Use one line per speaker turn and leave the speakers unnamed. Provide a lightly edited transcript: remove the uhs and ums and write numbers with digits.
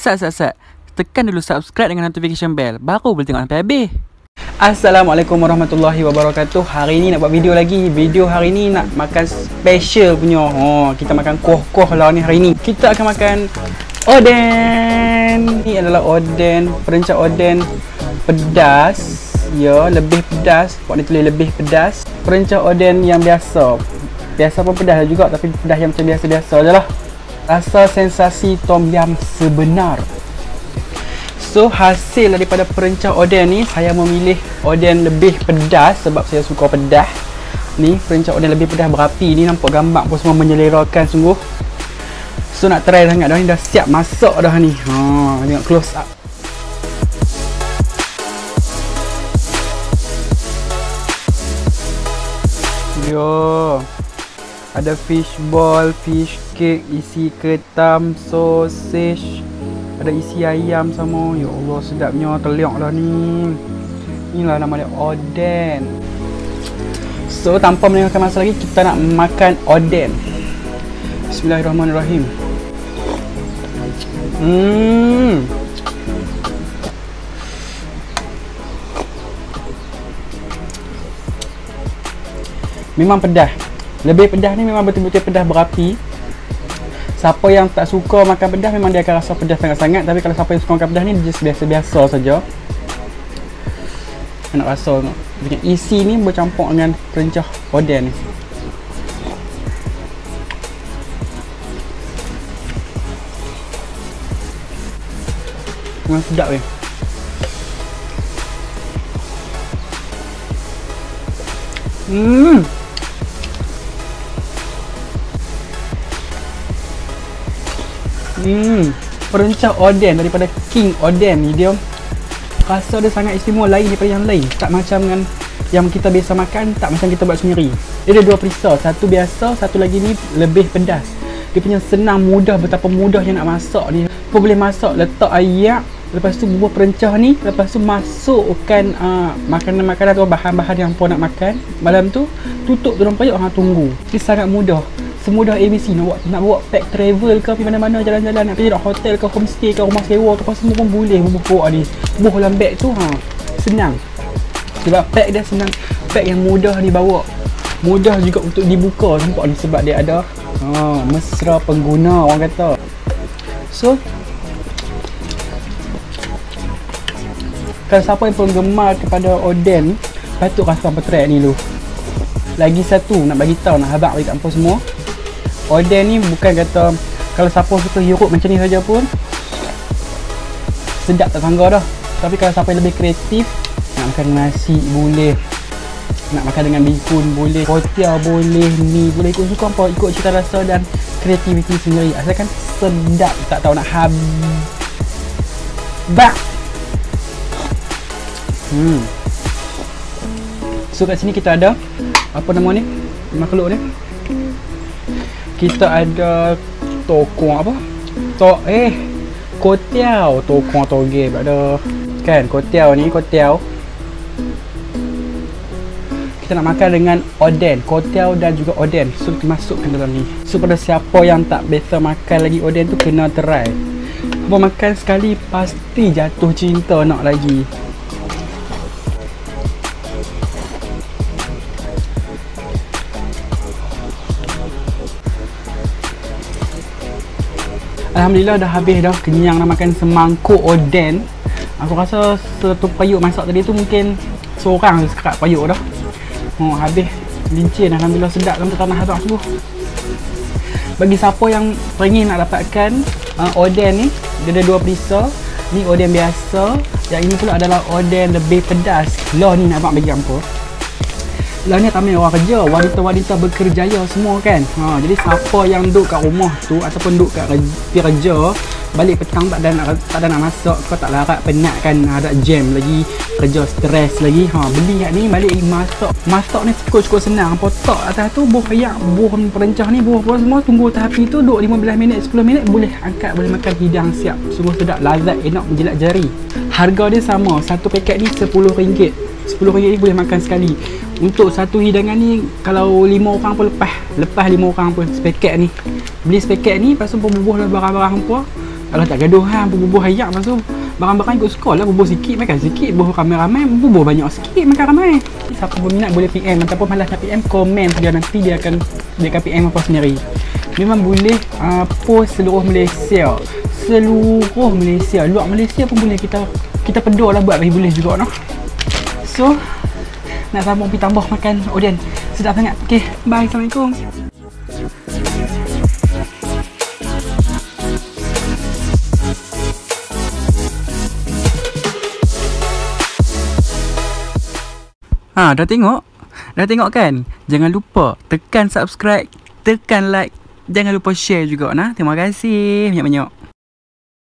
Sat. Tekan dulu subscribe dengan notification bell, baru boleh tengok sampai habis. Assalamualaikum warahmatullahi wabarakatuh. Hari ni nak buat video lagi. Video hari ni nak makan special punya. Kita makan kuah-kuah lah ni hari ni. Kita akan makan oden. Ni adalah oden, perencah oden pedas. Ya, lebih pedas. Buat ni tulis lebih pedas. Perencah oden yang biasa. Biasa pun pedas juga, tapi pedas yang macam biasa-biasa je lah. Rasa sensasi tom yum sebenar. So hasil daripada perencah oden ni, saya memilih oden lebih pedas sebab saya suka pedas. Ni perencah oden lebih pedas berapi ni, nampak gambar pun semua menyelerakan sungguh. So nak try sangat dah ni, dah siap masak dah ni. Tengok close up. Yo, ada fish ball, fish cake, isi ketam, sausage, ada isi ayam sama. Ya Allah, sedapnya, teliak dah ni. Inilah nama dia, oden. So tanpa melengahkan masa lagi, kita nak makan oden. Bismillahirrahmanirrahim. Memang pedas. Lebih pedas ni memang betul-betul pedas berapi. Siapa yang tak suka makan pedas, memang dia akan rasa pedas sangat-sangat. Tapi kalau siapa yang suka makan pedas ni, dia biasa-biasa saja. Nak rasa dengan isi ni bercampur dengan perencah oden ni. Memang sedap ni. Perencah oden daripada King Oden ni, dia rasa dia sangat istimewa, lain daripada yang lain. Tak macam dengan yang kita biasa makan, tak macam kita buat sendiri. Dia ada dua perisa, satu biasa, satu lagi ni lebih pedas. Dia punya senang, mudah, betapa mudahnya nak masak ni. Apa boleh masak, letak air, lepas tu bubuh perencah ni, lepas tu masukkan makanan-makanan atau bahan-bahan yang puan nak makan. Malam tu tutup tu nampak orang tunggu. Dia sangat mudah. Semudah ABC. Nak buat pack travel ke, pergi mana-mana jalan-jalan, nak pergi nak hotel ke, homestay ke, rumah sewa ke, apa semua pun boleh bubuh ni. Bubuh dalam beg tu senang. Sebab pack dia senang, pack yang mudah dibawa. Mudah juga untuk dibuka, nampak ni, sebab dia ada mesra pengguna, orang kata. So kalau siapa yang penggemar kepada oden, patut rasa sampai try ni dulu. Lagi satu nak bagi tahu, nak habaq bagi kat apa semua. Oden ni bukan kata kalau siapa suka hirup macam ni saja pun sedap tak sangka dah. Tapi kalau siapa yang lebih kreatif, nak makan nasi boleh, nak makan dengan bihun boleh, kotiau boleh, mi boleh, ikut suka apa, ikut cita rasa dan kreativiti sendiri. Asalkan sedap, tak tahu nak habaq. So kat sini kita ada apa nama ni, makhluk ni. Kita ada tokong apa? Kotiau, tokong toge ada kan, kotiau ni, kotiau. Kita nak makan dengan oden, kotiau dan juga oden. So kita masukkan dalam ni. So pada siapa yang tak biasa makan lagi oden tu, kena try. Apa makan sekali pasti jatuh cinta nak lagi. Alhamdulillah dah habis dah, kenyang dah makan semangkuk oden. Aku rasa satu payuk masak tadi tu mungkin seorang sekerat payuk dah. Habis lincin, alhamdulillah sedap dalam tanah habaq sungguh. Bagi siapa yang ingin nak dapatkan oden ni, dia ada dua perisa. Ni oden biasa, yang ini pula adalah oden lebih pedas. Lah ni nak abang bagi apa? Lah ni tamai orang kerja, wanita-wanita bekerjaya semua kan. Jadi siapa yang duduk kat rumah tu ataupun duduk kat kerja, balik petang tak ada nak masak, kau tak larat, penat kan, ada jam lagi, kerja stres lagi, beli kat ni balik masak ni cukup senang. Potong atas tu buah ayak, buah perencah ni, buah semua, tunggu atas api tu, duduk 15 minit 10 minit boleh angkat, boleh makan, hidang siap. Sungguh sedap, lazat, enak, menjilat jari. Harga dia sama, satu paket ni RM10. RM10 ni boleh makan sekali. Untuk satu hidangan ni, kalau 5 orang pun lepas 5 orang pun sepaket ni. Beli sepaket ni, lepas tu bubuh barang-barang hampa, Kalau tak gaduh bubuh hayak masa tu. Barang-barang ikut sekolah, bubuh sikit makan sikit, bubuh ramai-ramai, bubuh banyak sikit makan ramai. Siapa berminat boleh PM, ataupun malas nak PM, komen saja, nanti dia akan PM apa sendiri. Memang boleh post seluruh Malaysia. Seluruh Malaysia, luar Malaysia pun boleh, kita pedul lah buat bagi boleh juga noh. So nak sambung pergi tambah makan oden. Sedap sangat. Okay, bye. Assalamualaikum. Dah tengok? Dah tengok kan? Jangan lupa tekan subscribe, tekan like, jangan lupa share juga nah. Terima kasih banyak-banyak.